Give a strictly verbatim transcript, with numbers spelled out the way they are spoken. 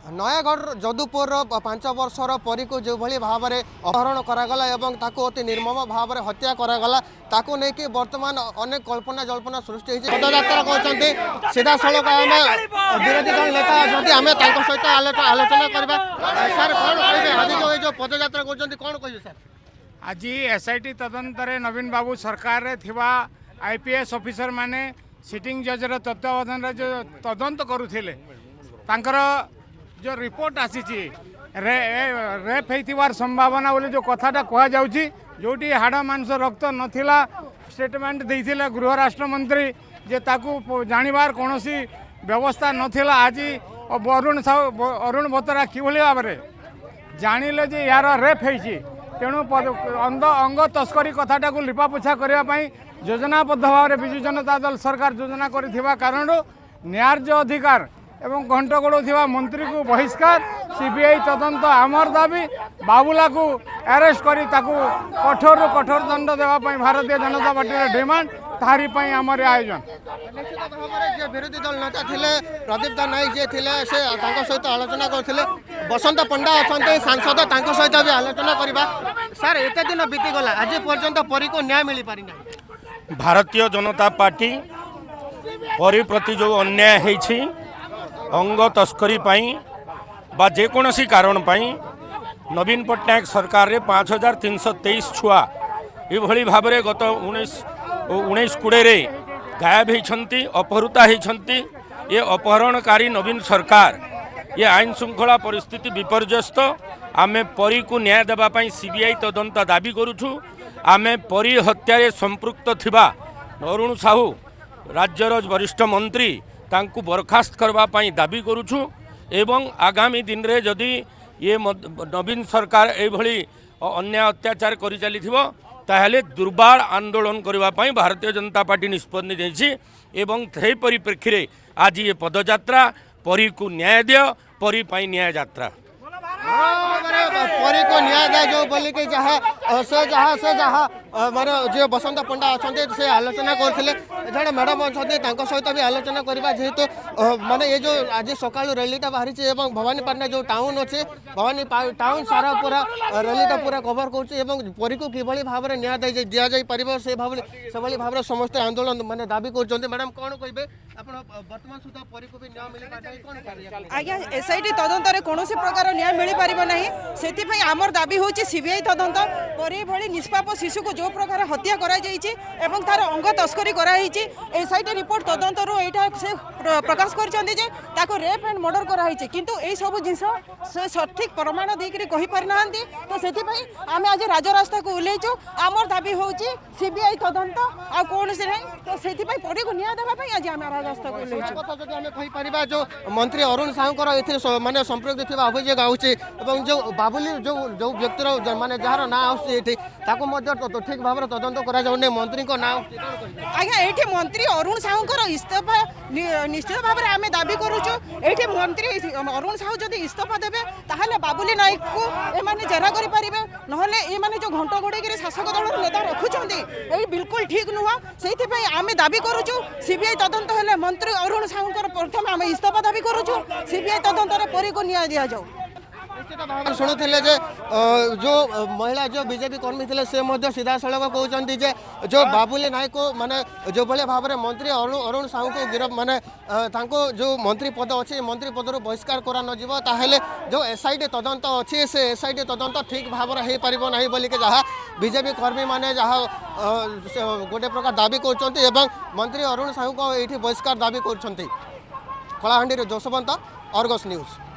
नयागढ़ जदुपुर पांच वर्षर परी को जो भाई भाव में अपहरण करागला एवं ताको अति निर्मम भाव में हत्या करागला ताको लेकिन वर्तमान अनेक कल्पना जल्पना सृष्टि होती पदयात्रा कहते सीधा सड़क आम विरोधी दल नेता अच्छा आम सहित आलोचना करवा सर कौन कहे आज जो जो पदयात्रा कर कौन कहे सर आज एसआईटी तदंतर नवीन बाबू सरकार रे थिबा आईपीएस ऑफिसर माने सिटिंग जजर तत्वावधान जो तदंत करुथिले तांकर जो रिपोर्ट आसी रे रेप होइथिबार संभावना बोली जो कथाटा कह जाउची जोटी हाड़ मांस रक्त नथिला स्टेटमेंट देइथिले गृह राष्ट्र मंत्री जे ताकू जानिबार कोनोसी व्यवस्था नथिला आज अरुण साहू अरुण बोतरा किभली भाव में जानिले जे यार रेप होइची तेणु अंग अंग तस्करी कथाटा को लिपापोछा करने योजनाबद्ध भाव में विजु जनता दल सरकार योजना कर कारण न्याय्य अधिकार एवं घंटगोड़ थिबा मंत्री को बहिष्कार सीबीआई तदंत आमर दाबी बाबुला को अरेस्ट करी ताकू कठोर कठोर दंड देवाई भारतीय जनता पार्टी डिमांड तारी आमर आयोजन निश्चित भाव में विरोधी दल नेता थे प्रदीप नाईक जी थे से सहित आलोचना करते बसंत पंडा अच्छा सांसद सहित भी आलोचना करवा सर एत दिन बीतीगला आज पर्यंत परी को न्याय मिल पारिना भारतीय जनता पार्टी परी प्रति जो अन्याय है अंग तस्करी बा जेकोसी कारण नवीन पट्टनायक सरकार रे पाँच हजार तीन सौ तेईस छुआ ये भाव में गत उन्नीस उन्नीस कोड़े गायब होती अपहृता होती ये अपहरणकारी नवीन सरकार ये आईन श्रृंखला परिस्थिति विपर्यस्त आमे परी को न्याय देवाई सीबीआई तदंत दाबी करुछु आमे परी हत्यारे संपृक्त थिबा अरुण साहू राज्यर वरिष्ठ मंत्री तांकू बरखास्त करने दाबी करुछु एवं आगामी दिन रे जदि ये नवीन सरकार एभली अन्याय अत्याचार करि चलिथिबो ताहले दुर्बार आंदोलन करने भारतीय जनता पार्टी निष्पत्ति देछि एवं से परिप्रेक्षी रे आज ये पदयात्रा परी को न्याय दियो परी पाई न्याय यात्रा परी को न्याय दे जो बोली कि जहाँ से जहाँ से जहाँ मारे जो बसंत पंडा अच्छा से आलोचना करते जड़े मैडम अच्छा सहित भी आलोचना करवा जेहेतु माने ये जो आज सका रैलीटा बाहरी भवानीपाटना जो टाउन अच्छे भवानी टाउन सारा पूरा रैलीटा पूरा कवर कर परी को किभली भाव में न्याय दि जापर से भाव से भाव में समस्त आंदोलन माने दाबी कर मैडम कौन कहे वर्तमान सुधा परी को भी न्याय मिल पारे आज्ञा एसआईटी तदंतर कौन प्रकार न्याय मिल पार ना से आमर दाबी हूँ सीबीआई तदंत परी भली निष्पाप शिशु को जो प्रकार हत्या कर तार अंग तस्करी कराई एसआईटी रिपोर्ट तदंतर यहाँ से प्रकाश कर रेप एंड मर्डर कराई किंतु यही सब जिनस से सठिक प्रमाण देकर कही पारि ना तो से आम आज राजरास्ता को ओल्लैचु आमर दाबी हूँ सीबीआई तदंत आ कौन से नहीं तो से परी को न्याय देवाई आज आम राजरास्ता को ओल्लैचु जो मंत्री अरुण साहू माने संपृक्त थी अभियोग आउची एवं जो बाबुली जो जो व्यक्तिर माने जार ना आउची ठीक भाव में तदंत करा मंत्री को ना आज्ञा ये मंत्री अरुण साहू इस्तीफा निश्चित भाव में आम दाबी करुचु ये मंत्री अरुण साहू जब इस्तीफा देवे ताहले बाबुली नायक को एमाने जेरा करि परिबे नहले ए माने जो घंटा गोड़े शासक दल नेता रखुचंदी ए बिल्कुल ठीक नुह से आम दाबी करुचु सीबीआई तदंत हेले मंत्री अरुण साहू प्रथम आम इस्तीफा दाबी करुचु सीबीआई तदंत परी को न्याय दि जाऊ शुणुले जो महिला जो बीजेपी कर्मी थे से सीधा सड़क कहते जो बाबुली नायक को माने जो भाई भाव में मंत्री अरुण अरुण साहू को गिरफ माने जो मंत्री पद अच्छे मंत्री पदर बहिष्कार करा न जो एसआईटी तदंत अच्छी से एसआईटी तदंत ठीक भाव में हो पार ना बोलिक जहाँ बीजेपी कर्मी मैंने जहाँ गोटे प्रकार दाबी कर मंत्री अरुण साहू को ये बहिष्कार दाबी कर कलाहांडी जशवंत अर्गस न्यूज।